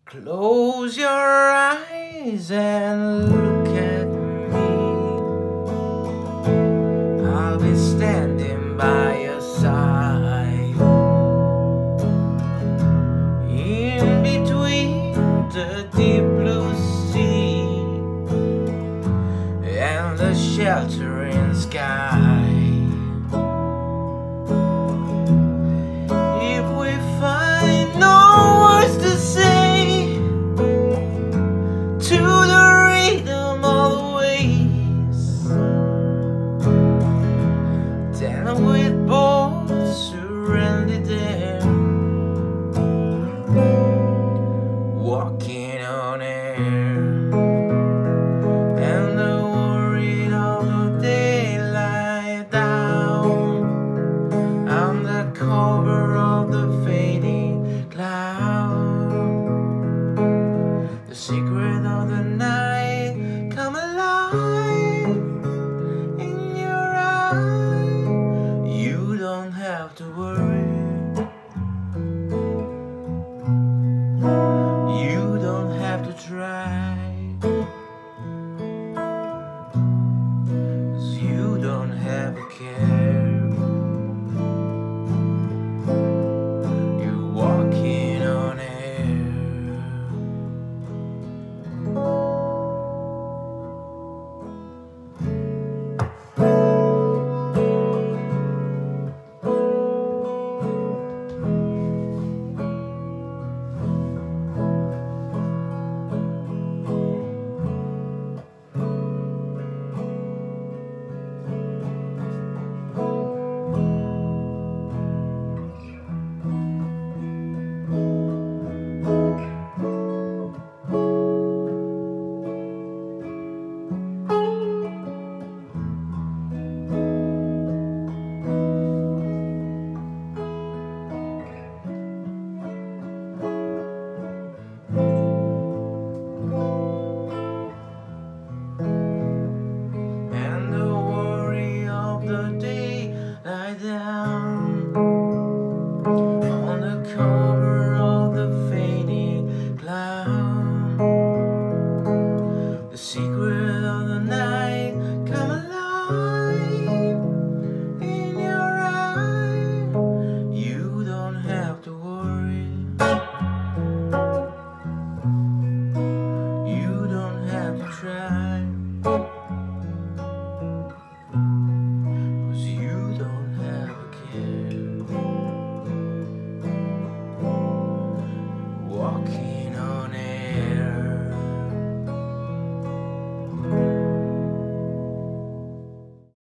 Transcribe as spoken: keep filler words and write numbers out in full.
Close your eyes and look at me. I'll be standing by your side, in between the deep blue sea and the sheltering sky. If we find no words to say to the rhythm of the waves, then we'd both surrender there, walking on air.